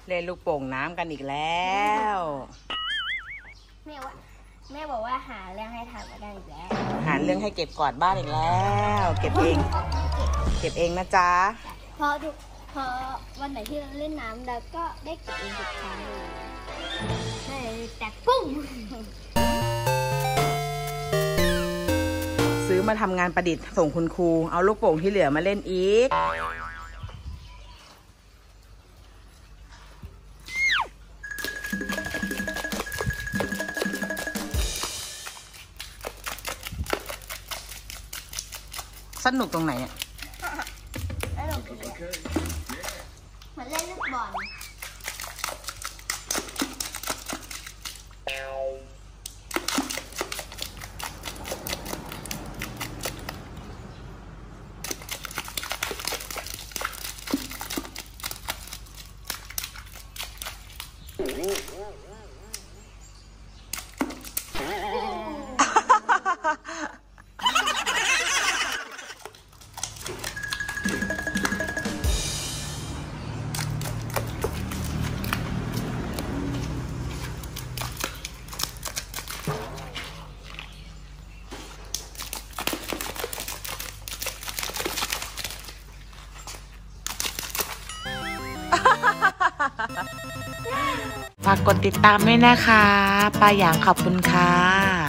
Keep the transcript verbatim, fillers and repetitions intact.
เล่นลูกโป่งน้ำกันอีกแล้วแม่ว่าแม่บอกว่าหาเรื่องให้ทำมาได้อีกแล้วหาเรื่องให้เก็บกวาดบ้านอีกแล้วเก็บเองเก็บเองนะจ๊ะพอทุกพอวันไหนที่เราเล่นน้ำเราก็ได้เก็บเองทุกครั้งเลยแต่ปุ้งซื้อมาทำงานประดิษฐ์ส่งคุณครูเอาลูกโป่งที่เหลือมาเล่นอีกสนุกตรงไหนเนี่ยเหมือนเล่นลูกบอลฝากกดติดตามด้วยนะคะป้าหยางขอบคุณค่ะ